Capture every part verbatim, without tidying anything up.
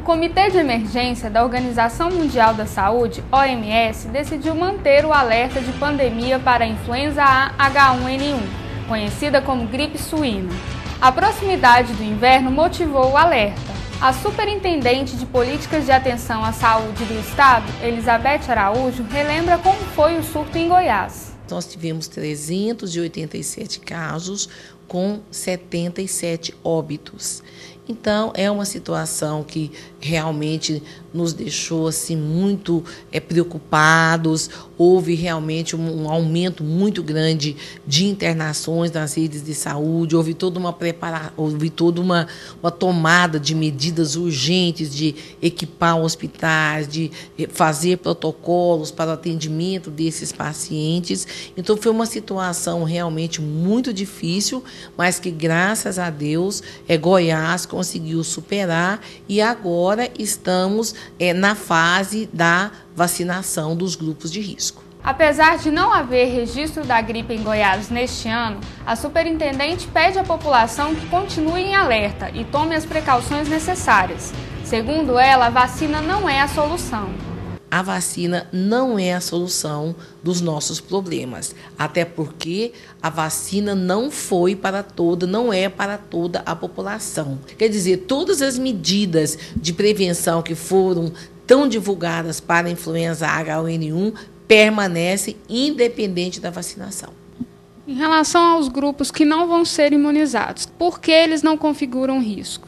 Comitê de Emergência da Organização Mundial da Saúde, O M S, decidiu manter o alerta de pandemia para a influenza A H um N um, conhecida como gripe suína. A proximidade do inverno motivou o alerta. A Superintendente de Políticas de Atenção à Saúde do Estado, Elizabeth Araújo, relembra como foi o surto em Goiás. Nós tivemos trezentos e oitenta e sete casos com setenta e sete óbitos. Então, é uma situação que realmente nos deixou assim, muito é, preocupados. Houve realmente um, um aumento muito grande de internações nas redes de saúde, houve toda uma preparação, houve toda uma, uma tomada de medidas urgentes de equipar hospitais, de fazer protocolos para o atendimento desses pacientes. Então, foi uma situação realmente muito difícil, mas que, graças a Deus, é, Goiás conseguiu superar e agora estamos é, na fase da vacinação dos grupos de risco. Apesar de não haver registro da gripe em Goiás neste ano, a superintendente pede à população que continue em alerta e tome as precauções necessárias. Segundo ela, a vacina não é a solução. A vacina não é a solução dos nossos problemas, até porque a vacina não foi para toda, não é para toda a população. Quer dizer, todas as medidas de prevenção que foram tão divulgadas para a influenza H um N um permanecem independente da vacinação. Em relação aos grupos que não vão ser imunizados, por que eles não configuram risco?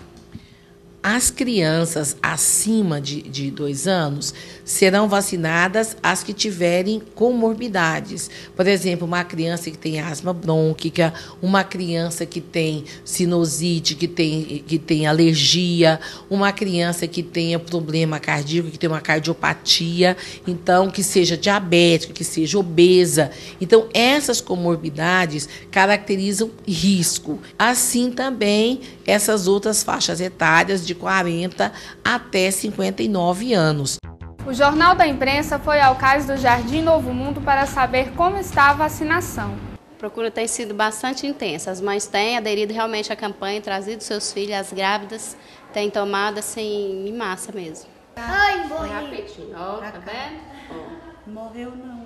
As crianças acima de, de dois anos serão vacinadas as que tiverem comorbidades. Por exemplo, uma criança que tem asma brônquica, uma criança que tem sinusite, que tem, que tem alergia, uma criança que tenha problema cardíaco, que tem uma cardiopatia, então que seja diabética, que seja obesa. Então, essas comorbidades caracterizam risco. Assim também essas outras faixas etárias de quarenta até cinquenta e nove anos. O Jornal da Imprensa foi ao cais do Jardim Novo Mundo para saber como está a vacinação. A procura tem sido bastante intensa. As mães têm aderido realmente à campanha, trazido seus filhos, as grávidas têm tomado assim em massa mesmo. Ai, morri. Rapidinho, ó, tá vendo? Ó. Morreu não,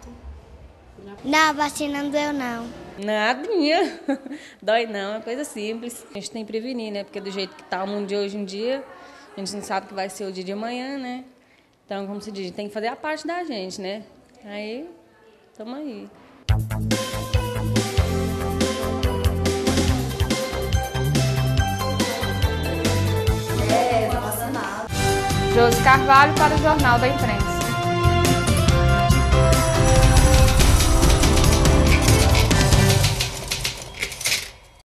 não, a vacina não doeu não. Nadinha, dói não, é coisa simples. A gente tem que prevenir, né? Porque do jeito que está o mundo de hoje em dia, a gente não sabe que vai ser o dia de amanhã, né? Então, como se diz, tem que fazer a parte da gente, né? Aí, tamo aí. Josi Carvalho para o Jornal da Imprensa.